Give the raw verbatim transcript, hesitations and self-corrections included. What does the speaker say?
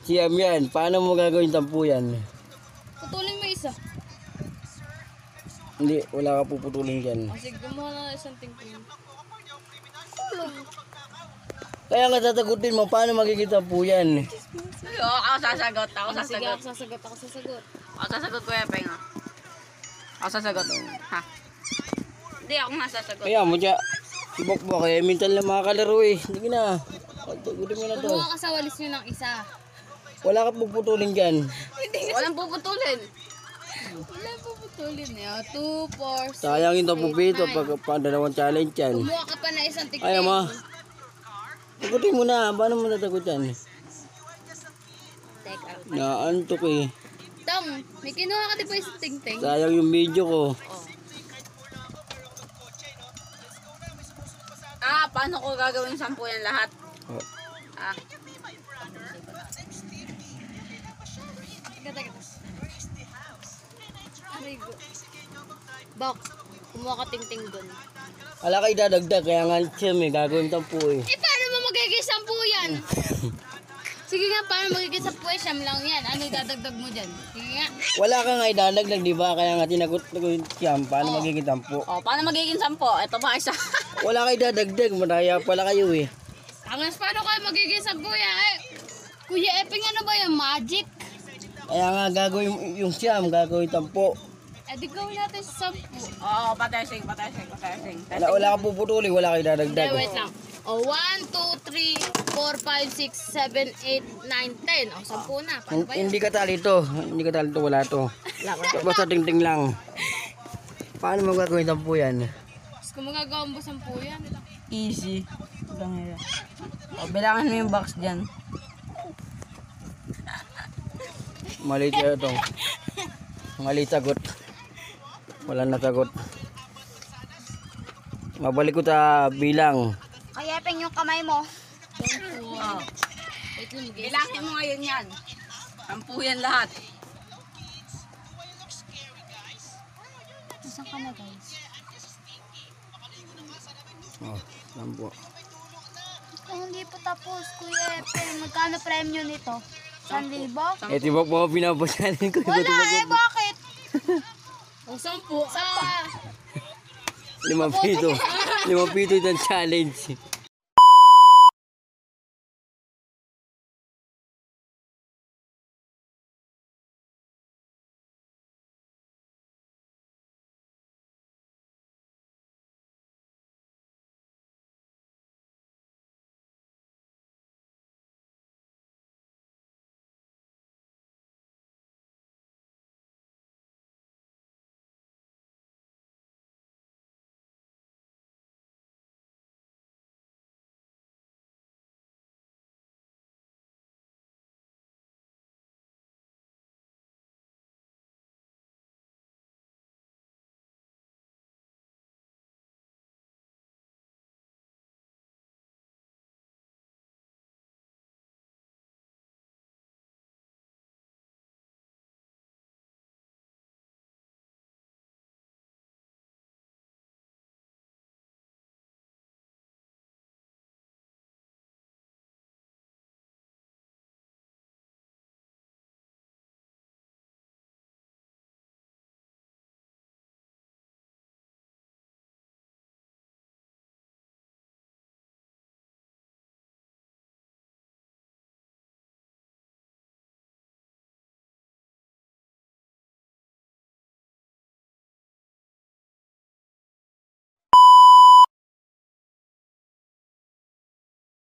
Siyam yan. Paano mo gagawin tampu yan? Putulin mo isa. Hindi, wala ka puputulin dyan. O sige, gumawa na isang tingting. Kaya nga tatagutin mo, paano magiging tampu yan? Oo, ako sasagot. Ako Sige, sasagot. ako sasagot, ako sasagot. Ako sasagot, Kuya Peng. ah. Ako sasagot. Ha? Hindi, ako nga sasagot. Kaya mo siya, ibok mo kaya mental na mga kalaro eh. Hindi na. Tatagutin mo na to. Kumuha ka sa walis nyo ng isa. Wala ka puputulin dyan. Walang puputulin. Wala po putulin niya. two, four, six, Sayang yung tampu eight, pito nine. pag pandalawang challenge yan. Kumuha ka pa na isang tingting. Ayaw mo. Tagutin mo na. Paano mo natagot yan? Teka. Naantok eh. Tong, may kinuha ka di ba isang tingting? Sayang yung video ko. Ah, paano ko gagawin sampu yan lahat? Oh. Ah, Teka, teka. Aray go. Bak, kumuha ka tingting doon. Wala ka idadagdag. Kaya nga siya may gagawin tampu eh. Eh, paano mo magiging sampu yan? Sige nga, paano magiging sampu eh? Siyam lang yan. Ano dadagdag mo dyan? Sige nga. Wala ka nga idadagdag, di ba? Kaya nga tinagot ko siya. Paano Oh. magiging tampu? oh, paano magiging sampo? Ito pa isa. Wala ka idadagdag. Madaya pala kayo eh. Angas, paano kayo magiging sampu yan? Eh, Kuya Eping, ano ba yung magic? Kaya nga gagawin yung siyam, gagawin tampu. Eh, di gawin natin sa sampu. Oo, patesing, patesing, patesing. Wala, wala ka puputuli, wala ka Hindi, idadagdag. wait lang. O, one, two, three, four, five, six, seven, eight, nine, ten. O, sampu na. Paano ba yun? Hindi ka tali to. Hindi ka tali to, wala to. Basta ting-ting lang. Paano mo gagawin tampu yan? Tapos kung magagawa mo sampu yan. Easy. O, bilangan mo yung box dyan. Mali tayo to. Mali sagot. Wala na sagot. Mabalik ko ta bilang. Kaya peng yung kamay mo. Sampu. Oh. Wait lang, guys. Bilangin mo ngayon yan. Sampu yan lahat. Saan ka na guys? Oh, tampu. Kung hindi po tapos, Kuya Peng, magkano premyo nito? San libo? Eh, tibok mo pinapasanin ko. Wala eh, bakit? O, sampu. Ah, Lima pito. Lima pito yung challenge.